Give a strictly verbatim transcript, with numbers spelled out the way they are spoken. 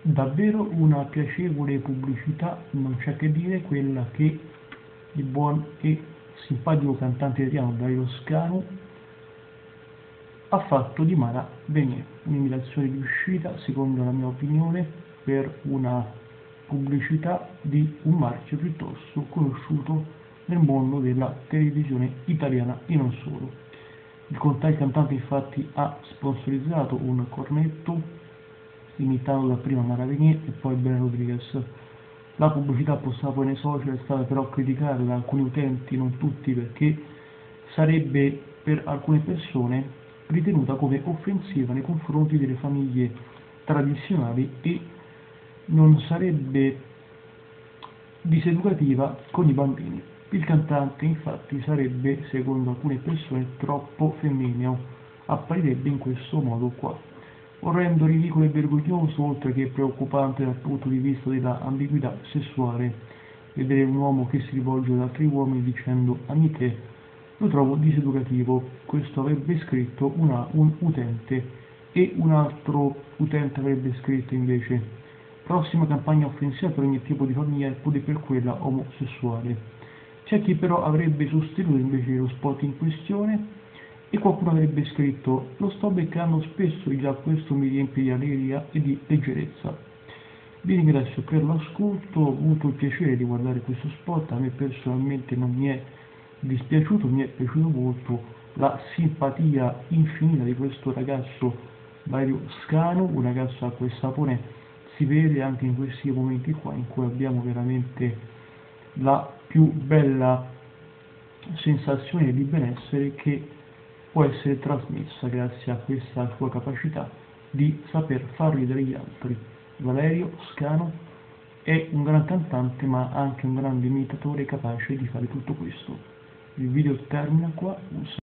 Davvero una piacevole pubblicità, non c'è che dire, quella che il buon e simpatico cantante italiano Dario Scanu ha fatto di Mara Venier, un'imitazione riuscita, secondo la mia opinione, per una pubblicità di un marchio piuttosto conosciuto nel mondo della televisione italiana e non solo. Il cantante infatti ha sponsorizzato un cornetto imitato dapprima Mara Venier e poi Ben Rodriguez. La pubblicità postata poi nei social è stata però criticata da alcuni utenti, non tutti, perché sarebbe per alcune persone ritenuta come offensiva nei confronti delle famiglie tradizionali e non sarebbe diseducativa con i bambini. Il cantante infatti sarebbe, secondo alcune persone, troppo femmineo, apparirebbe in questo modo qua. Orrendo, ridicolo e vergognoso, oltre che preoccupante dal punto di vista della ambiguità sessuale, vedere un uomo che si rivolge ad altri uomini dicendo amiche, lo trovo diseducativo. Questo avrebbe scritto una, un utente e un altro utente avrebbe scritto invece prossima campagna offensiva per ogni tipo di famiglia e pure per quella omosessuale. C'è chi però avrebbe sostenuto invece lo spot in questione e qualcuno avrebbe scritto lo sto beccando spesso e già questo mi riempie di allegria e di leggerezza. Vi ringrazio per l'ascolto, ho avuto il piacere di guardare questo spot, a me personalmente non mi è dispiaciuto, mi è piaciuto molto la simpatia infinita di questo ragazzo Dario Scanu, un ragazzo a quel sapone, si vede anche in questi momenti qua in cui abbiamo veramente la più bella sensazione di benessere che può essere trasmessa grazie a questa sua capacità di saper far ridere gli altri. Valerio Scanu è un gran cantante ma anche un grande imitatore capace di fare tutto questo. Il video termina qua.